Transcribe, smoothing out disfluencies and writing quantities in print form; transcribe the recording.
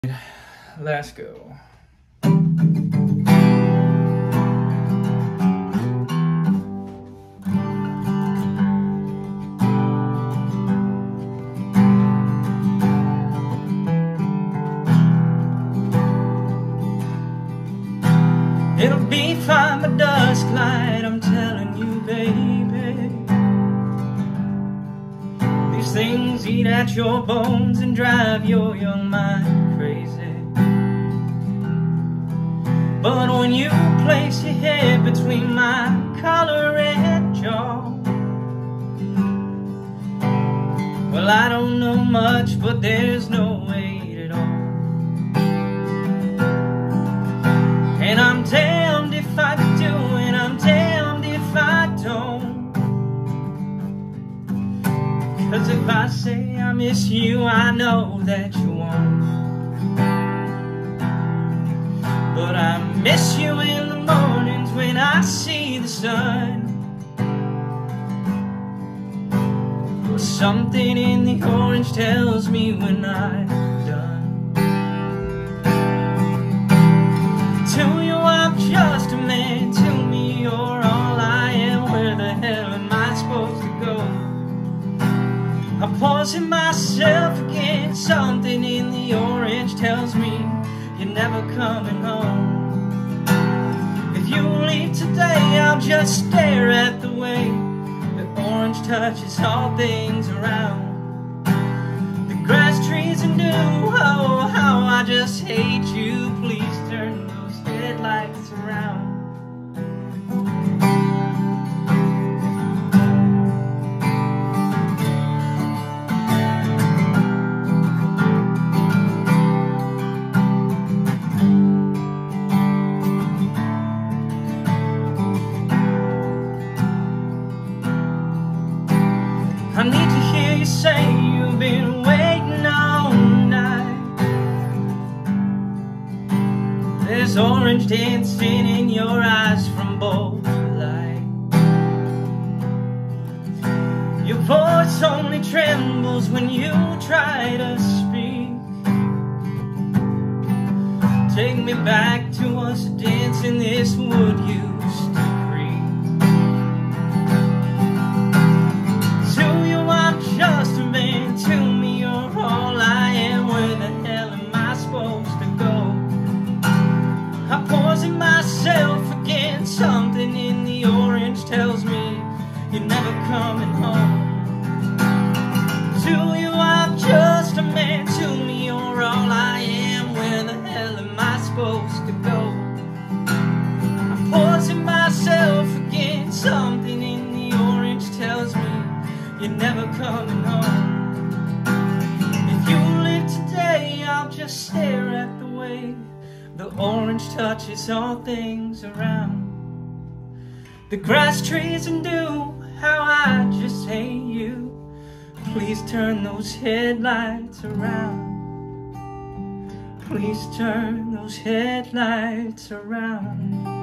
Let's go. It'll be fine by dusk light, I'm telling you, baby. These things eat at your bones and drive your young mind crazy. But when you place your head between my collar and jaw, well, I don't know much, but there's no weight at all. And I'm damned if I do, and I'm damned if I don't. 'Cause if I say I miss you, I know that you won't. But I miss you in the mornings when I see the sun. Well, something in the orange tells me when I'm done. To you I'm just a man, to me you're all I am. Where the hell am I supposed to go? I'm pausing myself again. Something in the orange tells me you're never coming home. If you leave today, I'll just stare at the way the orange touches all things around. The grass, trees, and dew, oh, how I just hate you. Please turn those headlights around. I need to hear you say you've been waiting all night. There's orange dancing in your eyes from both light. Your voice only trembles when you try to speak. Take me back to us dancing this wood used to creep. Just a man, to me you're all I am. Where the hell am I supposed to go? I'm pausing myself again. Something in the orange tells me you're never coming home. To you I'm just a man, to me you're all I am. Where the hell am I supposed to go? I'm pausing myself again. Something in the orange tells me you're never coming home. If you live today, I'll just stare at the way the orange touches all things around. The grass, trees, and dew, how I just hate you. Please turn those headlights around. Please turn those headlights around.